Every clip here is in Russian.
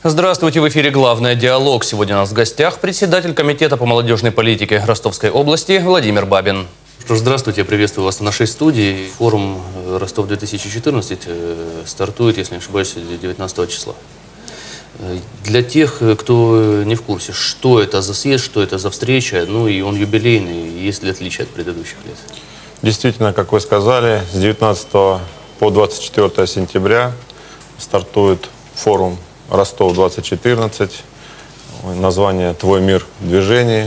Здравствуйте, в эфире «Главное. Диалог». Сегодня у нас в гостях председатель комитета по молодежной политике Ростовской области Владимир Бабин. Что ж, здравствуйте, я приветствую вас на нашей студии. Форум Ростов-2014 стартует, если не ошибаюсь, 19 числа. Для тех, кто не в курсе, что это за съезд, что это за встреча, ну и он юбилейный, есть ли отличия от предыдущих лет? Действительно, как вы сказали, с 19 по 24 сентября стартует форум Ростов-2014, название «Твой мир в движении».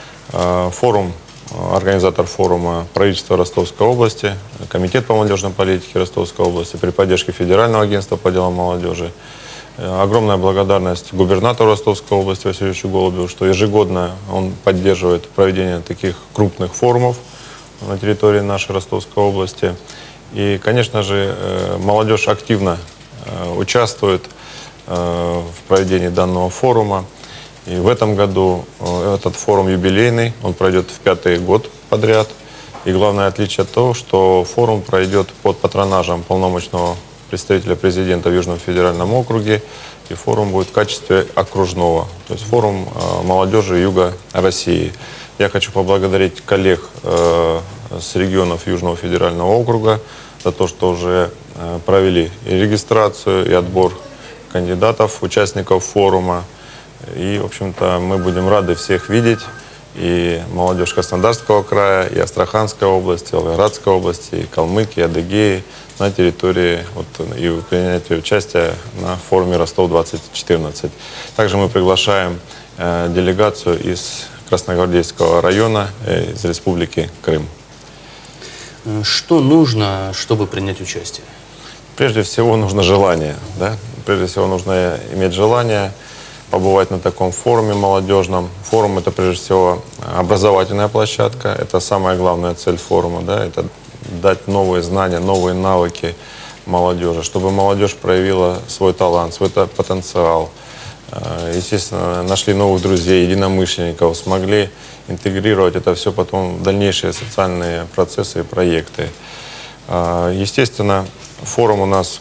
Организатор форума правительство Ростовской области, комитет по молодежной политике Ростовской области при поддержке Федерального агентства по делам молодежи. Огромная благодарность губернатору Ростовской области Василию Голубеву, что ежегодно он поддерживает проведение таких крупных форумов на территории нашей Ростовской области. И, конечно же, молодежь активно участвует в проведении данного форума. И в этом году этот форум юбилейный, он пройдет в 5-й год подряд. И главное отличие то, что форум пройдет под патронажем полномочного представителя президента в Южном федеральном округе. И форум будет в качестве окружного, то есть форум молодежи Юга России. Я хочу поблагодарить коллег с регионов Южного федерального округа за то, что уже провели и регистрацию, и отбор кандидатов, участников форума. И, в общем-то, мы будем рады всех видеть. И молодежь Краснодарского края, и Астраханской области, Волгоградской области, и Калмыкии, и Адыгеи на территории и принять участие на форуме Ростов-2014. Также мы приглашаем делегацию из Красногвардейского района, из Республики Крым. Что нужно, чтобы принять участие? Прежде всего нужно желание. Да? Прежде всего нужно иметь желание побывать на таком форуме молодежном. Форум — это прежде всего образовательная площадка. Это самая главная цель форума. Да? Это дать новые знания, новые навыки молодежи, чтобы молодежь проявила свой талант, свой потенциал. Естественно, нашли новых друзей, единомышленников, смогли интегрировать это все потом в дальнейшие социальные процессы и проекты. Естественно, форум у нас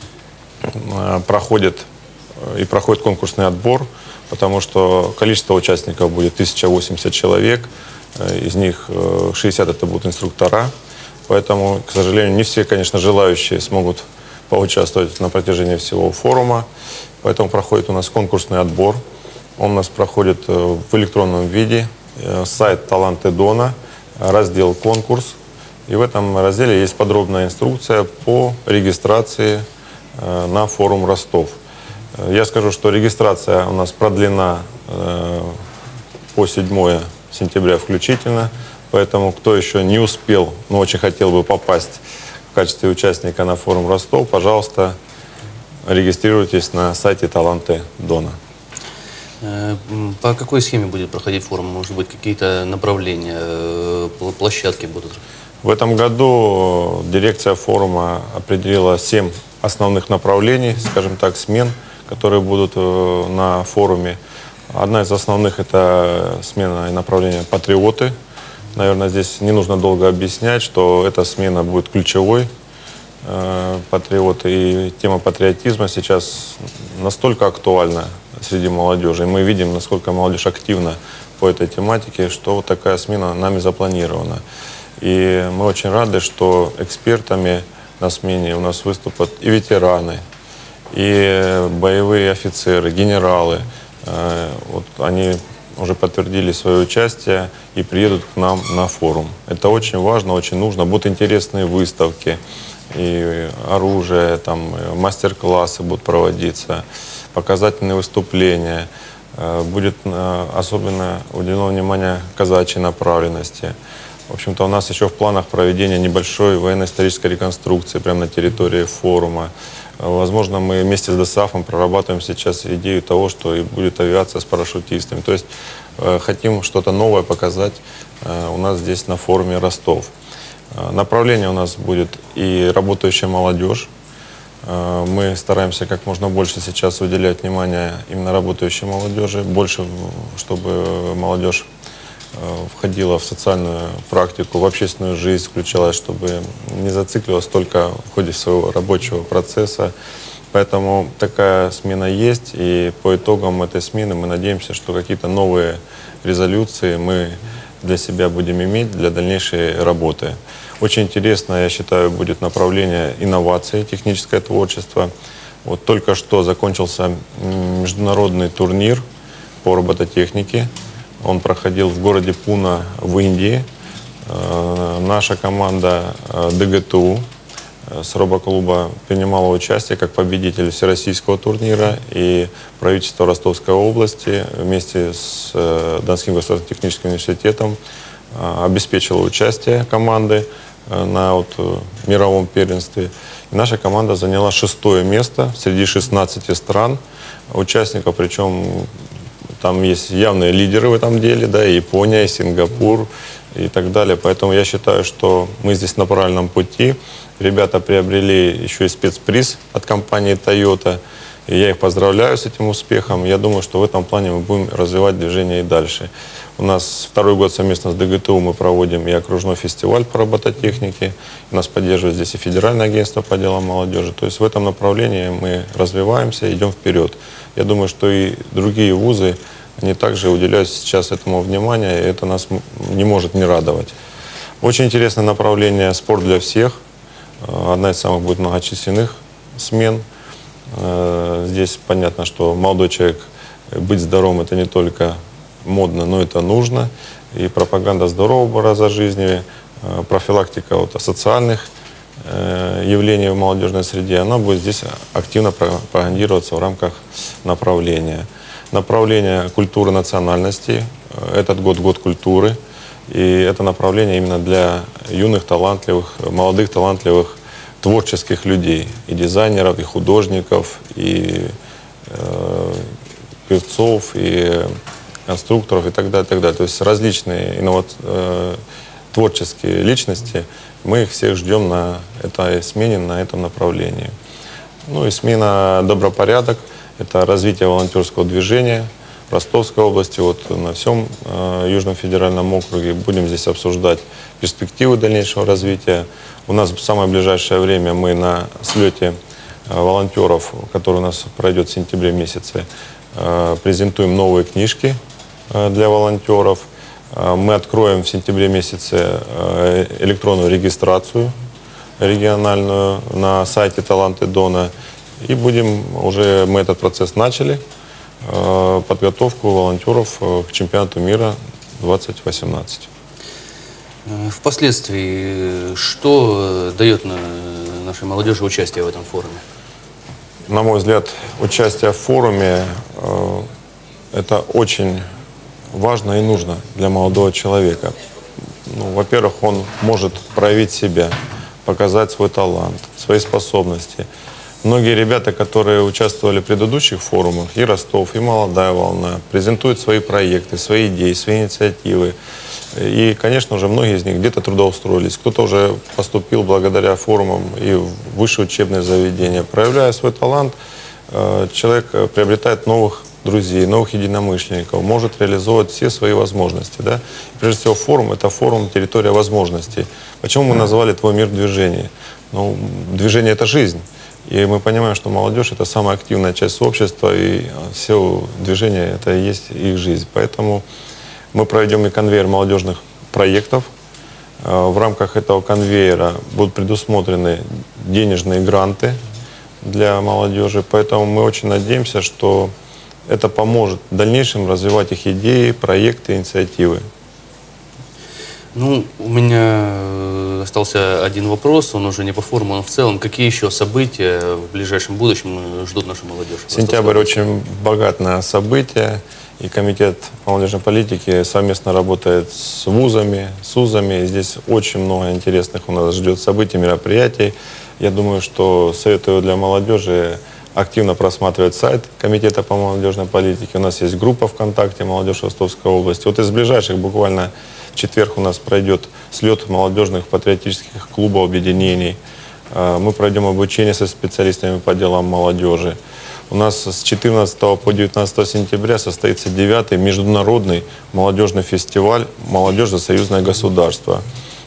проходит конкурсный отбор, потому что количество участников будет 1080 человек, из них 60 это будут инструктора, поэтому, к сожалению, не все, конечно, желающие смогут поучаствовать на протяжении всего форума, поэтому проходит у нас конкурсный отбор, он у нас проходит в электронном виде, сайт «Таланты Дона», раздел «Конкурс», и в этом разделе есть подробная инструкция по регистрации на форум Ростов. Я скажу, что регистрация у нас продлена по 7 сентября включительно, поэтому кто еще не успел, но очень хотел бы попасть в качестве участника на форум Ростов, пожалуйста, регистрируйтесь на сайте «Таланты Дона». По какой схеме будет проходить форум? Может быть, какие-то направления, площадки будут? В этом году дирекция форума определила 7 основных направлений, скажем так, смен, которые будут на форуме. Одна из основных – это смена и направление «Патриоты». Наверное, здесь не нужно долго объяснять, что эта смена будет ключевой. Патриоты и тема патриотизма сейчас настолько актуальна среди молодежи. И мы видим, насколько молодежь активна по этой тематике, что вот такая смена нами запланирована. И мы очень рады, что экспертами на смене у нас выступят и ветераны, и боевые офицеры, генералы. Вот они уже подтвердили свое участие и приедут к нам на форум. Это очень важно, очень нужно. Будут интересные выставки, и оружие, там, мастер-классы будут проводиться, показательные выступления. Будет особенно уделено внимание казачьей направленности. В общем-то, у нас еще в планах проведения небольшой военно-исторической реконструкции прямо на территории форума. Возможно, мы вместе с ДОСААФом прорабатываем сейчас идею того, что и будет авиация с парашютистами. То есть хотим что-то новое показать у нас здесь на форуме Ростов. Направление у нас будет и работающая молодежь. Мы стараемся как можно больше сейчас уделять внимание именно работающей молодежи, больше, чтобы молодежь входила в социальную практику, в общественную жизнь включалась, чтобы не зацикливалась только в ходе своего рабочего процесса. Поэтому такая смена есть, и по итогам этой смены мы надеемся, что какие-то новые резолюции мы для себя будем иметь для дальнейшей работы. Очень интересно, я считаю, будет направление инноваций, техническое творчество. Вот только что закончился международный турнир по робототехнике. Он проходил в городе Пуна в Индии. Наша команда ДГТУ с робоклуба принимала участие как победитель всероссийского турнира, и правительство Ростовской области вместе с Донским государственным техническим университетом обеспечило участие команды на мировом первенстве. И наша команда заняла 6-е место среди 16 стран участников, причем там есть явные лидеры в этом деле, да, и Япония, и Сингапур и так далее. Поэтому я считаю, что мы здесь на правильном пути. Ребята приобрели еще и спецприз от компании Toyota. И я их поздравляю с этим успехом. Я думаю, что в этом плане мы будем развивать движение и дальше. У нас 2-й год совместно с ДГТУ мы проводим и окружной фестиваль по робототехнике. Нас поддерживает здесь и Федеральное агентство по делам молодежи. То есть в этом направлении мы развиваемся, идем вперед. Я думаю, что и другие вузы, они также уделяют сейчас этому внимание, и это нас не может не радовать. Очень интересное направление «Спорт для всех». Одна из самых будет многочисленных смен. Здесь понятно, что молодой человек, быть здоровым — это не только модно, но это нужно. И пропаганда здорового образа жизни, профилактика асоциальных явлений в молодежной среде, она будет здесь активно пропагандироваться в рамках направления. Направление культуры национальностей. Этот год — год культуры. И это направление именно для юных, талантливых, молодых, талантливых, творческих людей. И дизайнеров, и художников, и певцов, и конструкторов, и так далее, и так далее. То есть различные творческие личности. Мы их всех ждем на этой смене, на этом направлении. Ну и смена «Добропорядок» — это развитие волонтерского движения в Ростовской области, на всем Южном федеральном округе. Будем здесь обсуждать перспективы дальнейшего развития. У нас в самое ближайшее время мы на слете волонтеров, который у нас пройдет в сентябре месяце, презентуем новые книжки для волонтеров. Мы откроем в сентябре месяце электронную регистрацию региональную на сайте «Таланты Дона». И мы этот процесс начали, подготовку волонтеров к чемпионату мира 2018. Впоследствии, что дает нашей молодежи участие в этом форуме? На мой взгляд, участие в форуме это очень важно и нужно для молодого человека. Во-первых, он может проявить себя, показать свой талант, свои способности. Многие ребята, которые участвовали в предыдущих форумах, и Ростов, и «Молодая волна», презентуют свои проекты, свои идеи, свои инициативы. И, конечно же, многие из них где-то трудоустроились, кто-то уже поступил благодаря форумам и в высшее учебное заведение. Проявляя свой талант, человек приобретает новых друзей, новых единомышленников, может реализовывать все свои возможности. Да? Прежде всего, форум — это форум «Территория возможностей». Почему мы назвали «Твой мир движение»? Движение — это жизнь. И мы понимаем, что молодежь — это самая активная часть общества, и все движение — это и есть их жизнь. Поэтому мы проведем и конвейер молодежных проектов. В рамках этого конвейера будут предусмотрены денежные гранты для молодежи. Поэтому мы очень надеемся, что это поможет в дальнейшем развивать их идеи, проекты, инициативы. У меня остался один вопрос, он уже не по форуму, но в целом. Какие еще события в ближайшем будущем ждут нашу молодежь? Сентябрь очень богат на события, и Комитет молодежной политики совместно работает с вузами, с УЗами. Здесь очень много интересных у нас ждет событий, мероприятий. Я думаю, что советую для молодежи активно просматривать сайт Комитета по молодежной политике. У нас есть группа ВКонтакте «Молодежь Ростовской области». Из ближайших буквально в четверг у нас пройдет слет молодежных патриотических клубов, объединений. Мы пройдем обучение со специалистами по делам молодежи. У нас с 14 по 19 сентября состоится 9-й международный молодежный фестиваль «Молодежь за союзное государство».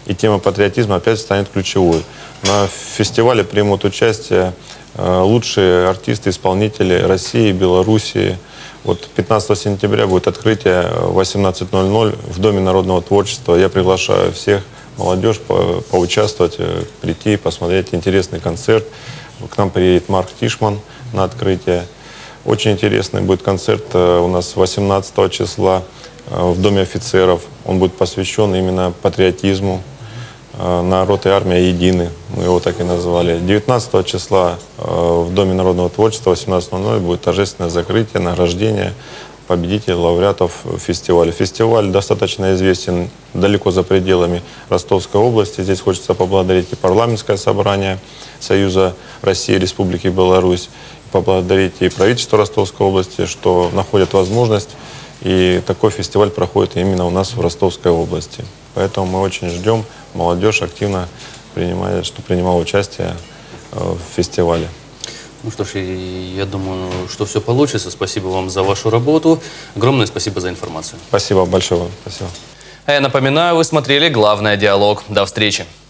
и тема патриотизма опять станет ключевой. На фестивале примут участие лучшие артисты, исполнители России, Белоруссии. Вот 15 сентября будет открытие в 18:00 в Доме народного творчества. Я приглашаю всех, молодежь, поучаствовать, прийти, посмотреть интересный концерт. К нам приедет Марк Тишман на открытие. Очень интересный будет концерт у нас 18 числа в Доме офицеров. Он будет посвящен именно патриотизму. Народ и армия едины, мы его так и назвали. 19 числа в Доме народного творчества 18:00 будет торжественное закрытие, награждение победителей, лауреатов фестиваля. Фестиваль достаточно известен далеко за пределами Ростовской области. Здесь хочется поблагодарить и парламентское собрание Союза России и Республики Беларусь, поблагодарить и правительство Ростовской области, что находят возможность. И такой фестиваль проходит именно у нас в Ростовской области. Поэтому мы очень ждем молодежь активно принимала участие в фестивале. Ну что ж, я думаю, что все получится. Спасибо вам за вашу работу. Огромное спасибо за информацию. Спасибо большое. Спасибо. А я напоминаю, вы смотрели «Главное. Диалог». До встречи.